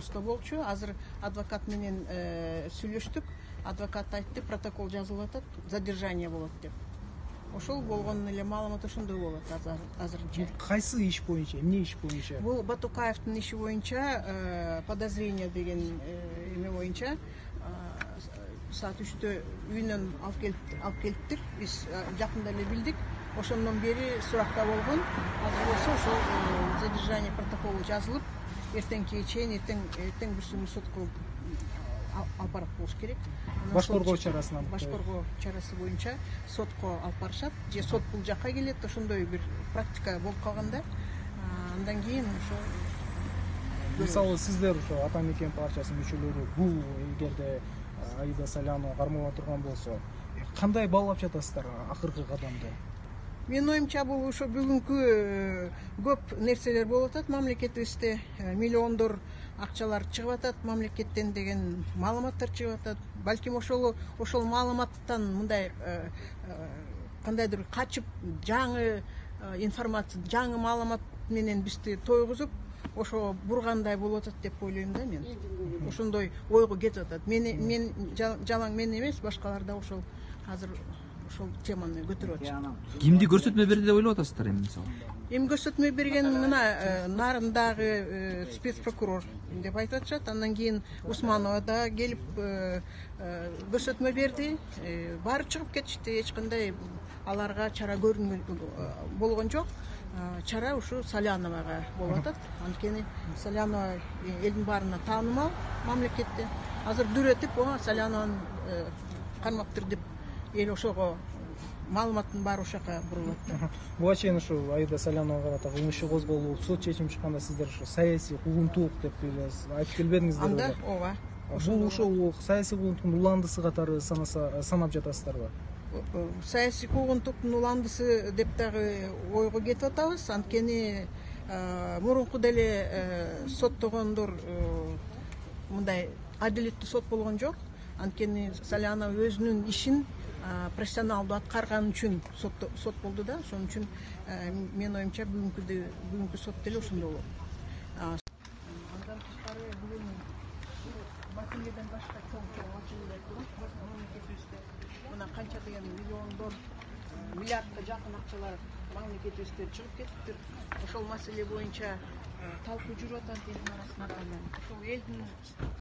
допросто болчу. Азыр адвокат менен сүйлөштүк. Адвокат айтты, протокол жазылып атат, задержание болот деп. Ошол болгон эле маалымат ошондой болот азырынча. Кайсы иш боюнча, эмне иш боюнча? Бул Батукаевдин иши боюнча подозрение деген эме боюнча саат 3-тө үйүнөн алып келиптир. Биз жакында эле билдик. Ошондон бери суракта болгон. Азыр болсо ошол задержание протоколу жазылып, эртеңки чейин эртең бүрсүнү сотко алып барат болуш керек. Башкоргоо чарасынан. Башкоргоо чарасы боюнча сотко алып барышат. Же сот бул жакка келет, ошондой бир практика болуп калганда, андан кийин ошо мисалы сиздер ошо Ата Мекен партиясынын мүчөлөрү бул эгерде Аида Салянова кармала турган болсо, кандай баалап жатасыздар акыркы кадамды? Менин оюмча бул ошо бүгүнкү көп нерселер болуп атат мамлекетибизде. Миллиондор акчалар чыгып атат мамлекеттен деген маалыматтар чыгып атат. Балким ошол маалыматтан мындай кандайдыр качып жаңы информация, жаңы маалымат менен бизди тойгузуп, ошо бургандай болуп атат деп ойлойм да мен. Ошондой ойго кетип атат. Мен жалаң мен эмес, башкалар да ошол азыр ошол теманы көтөрүп атышат. Кимди көрсөтмө берди деп ойлоп атасыздар эми мисалы? Эми көрсөтмө берген мына Нарындагы спецпрокурор деп айтып атышат. Андан кийин Усманова да келип көрсөтмө берди. Баары чыгып кетишти. Эч кандай аларга чара болгон жок. Чара ушу Саляновага болуп атат. Анткени Салянова элдин баарына таанымал мамлекетте. Азыр дүрөтүп, Салянованы кармаптыр деп эл ошого маалыматтын баары ошока бурулат да. Буга чейин ушул Аида Саляновага карата кылмыш иши козголуп, сот чечим чыкканда сиздер ошо саясий куугунтук деп айтып келбедиңиздерби? Анда ооба. Бул ошол саясий куугунтуктун уландысы катары санап жатасыздарбы? Саясий куугунтуктун уландысы деп дагы ойго кетип атабыз. Анткени мурунку деле соттогондор мындай адилеттүү сот болгон жок. Анткени Салянова өзүнүн ишин профессионалдуу аткарган үчүн сот болду да. Ошон үчүн менин оюмча бүгүнкү сот деле ошондой болот. Андан тышкары бүгүн маселеден башка чоң маселелер туруп, мамлекетибизде мына канча деген миллиондор, миллиардка жакын акчалар мамлекетибизде чыгып кетиптир. Ошол маселе боюнча талкуу жүрүп атат элдин арасында. Ошол элдин